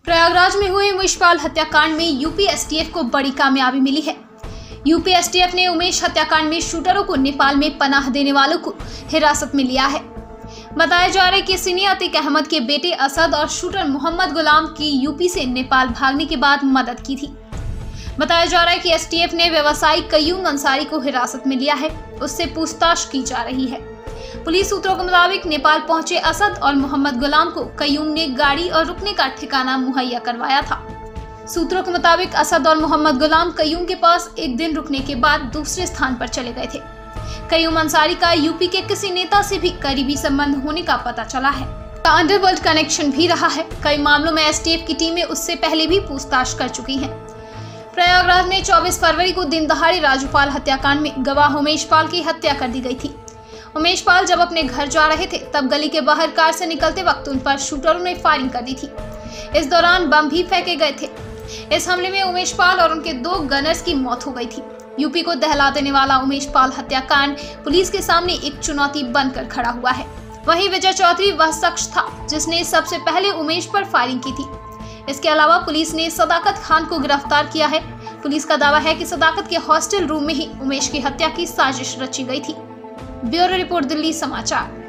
प्रयागराज में हुए उमेश पाल हत्याकांड में यूपी एसटीएफ को बड़ी कामयाबी मिली है। यूपी एसटीएफ ने उमेश हत्याकांड में शूटरों को नेपाल में पनाह देने वालों को हिरासत में लिया है। बताया जा रहा है कि सिनी अतीक अहमद के बेटे असद और शूटर मोहम्मद गुलाम की यूपी से नेपाल भागने के बाद मदद की थी। बताया जा रहा है कि एसटीएफ ने व्यवसायी कयूम अंसारी को हिरासत में लिया है, उससे पूछताछ की जा रही है। पुलिस सूत्रों के मुताबिक नेपाल पहुंचे असद और मोहम्मद गुलाम को कयूम ने गाड़ी और रुकने का ठिकाना मुहैया करवाया था। सूत्रों के मुताबिक असद और मोहम्मद गुलाम कयूम के पास एक दिन रुकने के बाद दूसरे स्थान पर चले गए थे। कयूम अंसारी का यूपी के किसी नेता से भी करीबी संबंध होने का पता चला है। अंडरवर्ल्ड कनेक्शन भी रहा है। कई मामलों में एसटीएफ की टीमें उससे पहले भी पूछताछ कर चुकी हैं। प्रयागराज में 24 फरवरी को दिन दहाड़े राजूपाल हत्याकांड में गवाह उमेश पाल की हत्या कर दी गई थी। उमेश पाल जब अपने घर जा रहे थे तब गली के बाहर कार से निकलते वक्त उन पर शूटरों ने फायरिंग कर दी थी। इस दौरान बम भी फेंके गए थे। इस हमले में उमेश पाल और उनके 2 गनर्स की मौत हो गई थी। यूपी को दहला देने वाला उमेश पाल हत्याकांड पुलिस के सामने एक चुनौती बनकर खड़ा हुआ है। वहीं विजय चौधरी वह शख्स था जिसने सबसे पहले उमेश पर फायरिंग की थी। इसके अलावा पुलिस ने सदाकत खान को गिरफ्तार किया है। पुलिस का दावा है कि सदाकत के हॉस्टल रूम में ही उमेश की हत्या की साजिश रची गई थी। ब्यूरो रिपोर्ट, दिल्ली समाचार।